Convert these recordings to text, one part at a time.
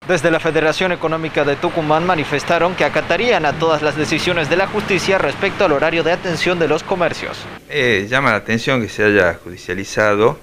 Desde la Federación Económica de Tucumán manifestaron que acatarían a todas las decisiones de la justicia respecto al horario de atención de los comercios. Llama la atención que se haya judicializado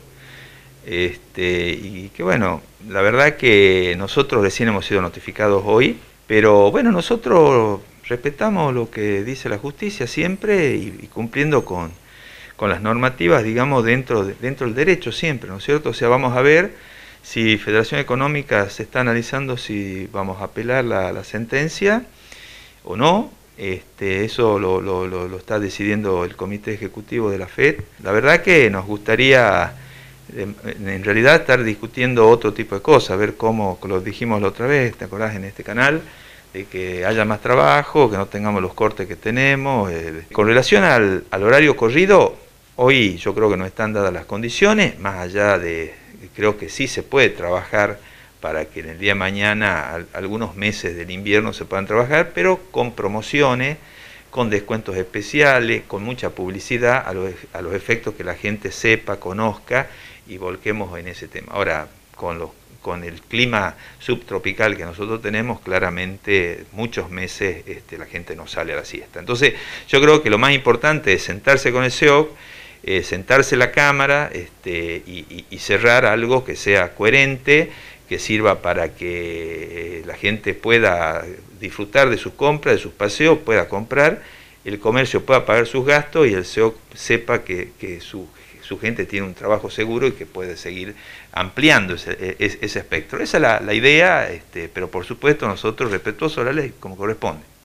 y que bueno, la verdad que nosotros recién hemos sido notificados hoy, pero bueno, nosotros respetamos lo que dice la justicia siempre y cumpliendo con las normativas, digamos, dentro del derecho siempre, ¿no es cierto? O sea, vamos a ver si Federación Económica se está analizando si vamos a apelar la sentencia o no. Eso lo está decidiendo el Comité Ejecutivo de la FED. La verdad que nos gustaría en realidad estar discutiendo otro tipo de cosas, ver cómo, lo dijimos la otra vez, ¿te acordás en este canal? De que haya más trabajo, que no tengamos los cortes que tenemos. Con relación al horario corrido, hoy yo creo que no están dadas las condiciones, más allá de, creo que sí se puede trabajar para que en el día de mañana algunos meses del invierno se puedan trabajar, pero con promociones, con descuentos especiales, con mucha publicidad a los efectos que la gente sepa, conozca y volquemos en ese tema. Ahora, con el clima subtropical que nosotros tenemos, claramente muchos meses la gente no sale a la siesta. Entonces, yo creo que lo más importante es sentarse con el SEOC, sentarse en la Cámara y cerrar algo que sea coherente, que sirva para que la gente pueda disfrutar de sus compras, de sus paseos, pueda comprar, el comercio pueda pagar sus gastos y el SEOC sepa que su gente tiene un trabajo seguro y que puede seguir ampliando ese espectro. Esa es la idea, pero por supuesto nosotros respetuosos de la ley, como corresponde.